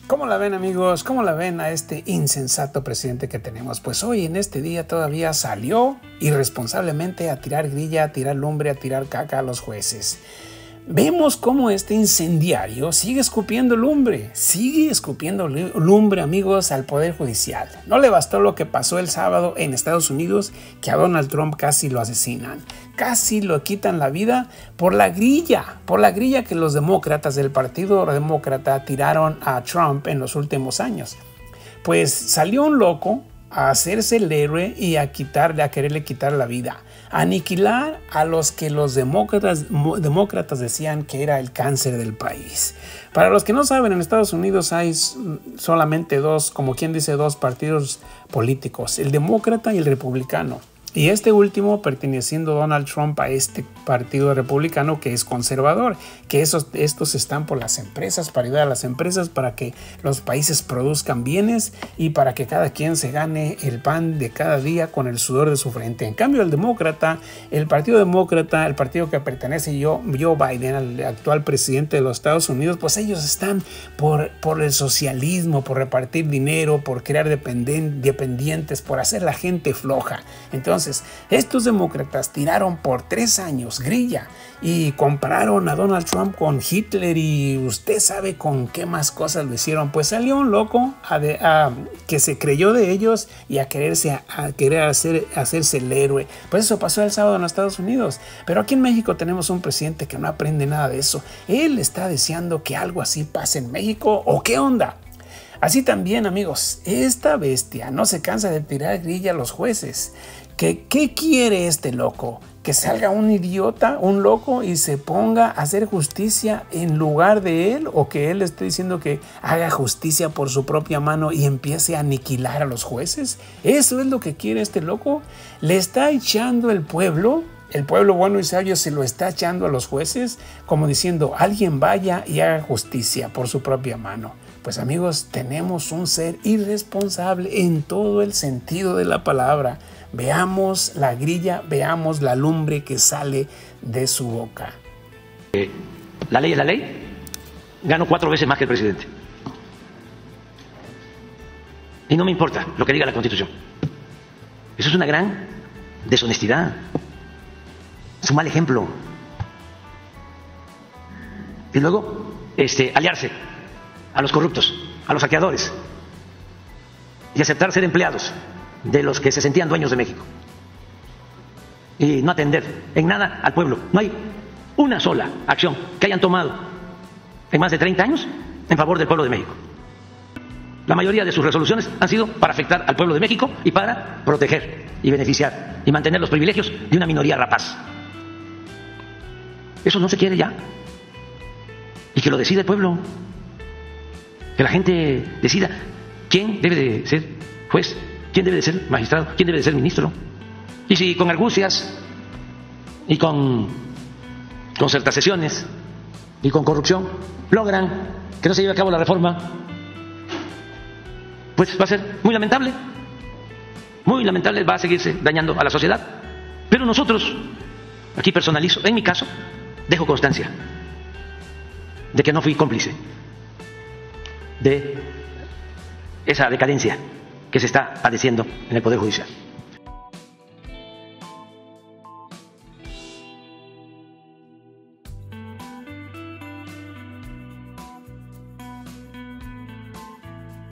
¿Cómo la ven, amigos? ¿Cómo la ven a este insensato presidente que tenemos? Pues hoy en este día todavía salió irresponsablemente a tirar grilla, a tirar lumbre, a tirar caca a los jueces. Vemos cómo este incendiario sigue escupiendo lumbre, amigos, al Poder Judicial. No le bastó lo que pasó el sábado en Estados Unidos, que a Donald Trump casi lo asesinan. Casi lo quitan la vida por la grilla que los demócratas del Partido Demócrata tiraron a Trump en los últimos años. Pues salió un loco a hacerse el héroe y a quererle quitar la vida, a aniquilar a los que los demócratas decían que era el cáncer del país. Para los que no saben, en Estados Unidos hay solamente dos, como quien dice, dos partidos políticos, el demócrata y el republicano. Y este último perteneciendo Donald Trump a este partido republicano que es conservador, que estos están por las empresas, para ayudar a las empresas para que los países produzcan bienes y para que cada quien se gane el pan de cada día con el sudor de su frente. En cambio el partido demócrata, el partido que pertenece Joe Biden, al actual presidente de los Estados Unidos, pues ellos están por el socialismo, por repartir dinero, por crear dependientes, por hacer la gente floja. Entonces, estos demócratas tiraron por 3 años grilla y compararon a Donald Trump con Hitler y usted sabe con qué más cosas lo hicieron. Pues salió un loco que se creyó de ellos y a querer hacerse el héroe. Pues eso pasó el sábado en los Estados Unidos. Pero aquí en México tenemos un presidente que no aprende nada de eso. Él está deseando que algo así pase en México, ¿o qué onda? Así también, amigos, esta bestia no se cansa de tirar grilla a los jueces. ¿Qué quiere este loco? ¿Que salga un idiota, un loco y se ponga a hacer justicia en lugar de él? ¿O que él esté diciendo que haga justicia por su propia mano y empiece a aniquilar a los jueces? ¿Eso es lo que quiere este loco? ¿Le está echando el pueblo bueno y sabio se lo está echando a los jueces? Como diciendo, alguien vaya y haga justicia por su propia mano. Pues amigos, tenemos un ser irresponsable en todo el sentido de la palabra. Veamos la grilla, veamos la lumbre que sale de su boca. La ley es la ley. Gano 4 veces más que el presidente. Y no me importa lo que diga la Constitución. Eso es una gran deshonestidad. Es un mal ejemplo. Y luego, aliarse a los corruptos, a los saqueadores y aceptar ser empleados de los que se sentían dueños de México y no atender en nada al pueblo. No hay una sola acción que hayan tomado en más de 30 años en favor del pueblo de México. La mayoría de sus resoluciones han sido para afectar al pueblo de México y para proteger y beneficiar y mantener los privilegios de una minoría rapaz. Eso no se quiere ya. Y que lo decida el pueblo. Que la gente decida quién debe de ser juez, quién debe de ser magistrado, quién debe de ser ministro. Y si con argucias y con concertaciones y con corrupción logran que no se lleve a cabo la reforma, pues va a ser muy lamentable, va a seguirse dañando a la sociedad. Pero nosotros, aquí personalizo, en mi caso, dejo constancia de que no fui cómplice de esa decadencia que se está padeciendo en el Poder Judicial.